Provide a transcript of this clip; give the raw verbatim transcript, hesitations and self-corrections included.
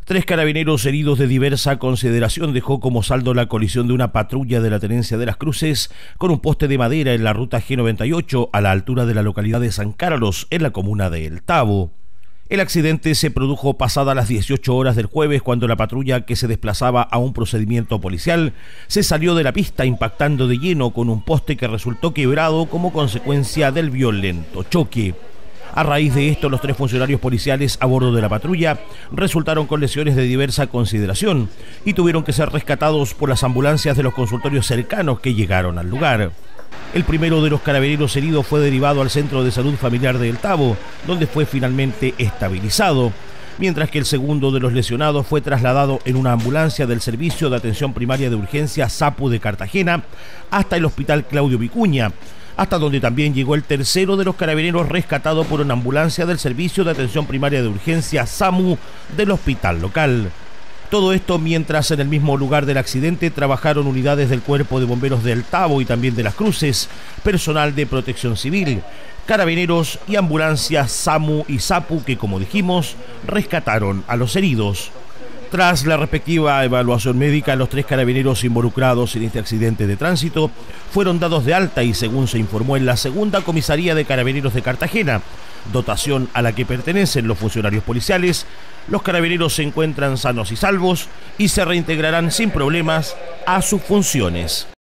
Tres carabineros heridos de diversa consideración dejó como saldo la colisión de una patrulla de la Tenencia de las Cruces con un poste de madera en la ruta G noventa y ocho a la altura de la localidad de San Carlos, en la comuna de El Tabo. El accidente se produjo pasadas las dieciocho horas del jueves, cuando la patrulla, que se desplazaba a un procedimiento policial, se salió de la pista impactando de lleno con un poste que resultó quebrado como consecuencia del violento choque. A raíz de esto, los tres funcionarios policiales a bordo de la patrulla resultaron con lesiones de diversa consideración y tuvieron que ser rescatados por las ambulancias de los consultorios cercanos que llegaron al lugar. El primero de los carabineros heridos fue derivado al Centro de Salud Familiar de El Tabo, donde fue finalmente estabilizado, mientras que el segundo de los lesionados fue trasladado en una ambulancia del Servicio de Atención Primaria de Urgencia SAPU de Cartagena hasta el Hospital Claudio Vicuña, hasta donde también llegó el tercero de los carabineros rescatado por una ambulancia del Servicio de Atención Primaria de Urgencia SAMU del hospital local. Todo esto mientras en el mismo lugar del accidente trabajaron unidades del Cuerpo de Bomberos de El Tabo y también de Las Cruces, personal de Protección Civil, carabineros y ambulancias SAMU y SAPU que, como dijimos, rescataron a los heridos. Tras la respectiva evaluación médica, los tres carabineros involucrados en este accidente de tránsito fueron dados de alta y, según se informó, en la segunda comisaría de Carabineros de Cartagena, dotación a la que pertenecen los funcionarios policiales. Los carabineros se encuentran sanos y salvos y se reintegrarán sin problemas a sus funciones.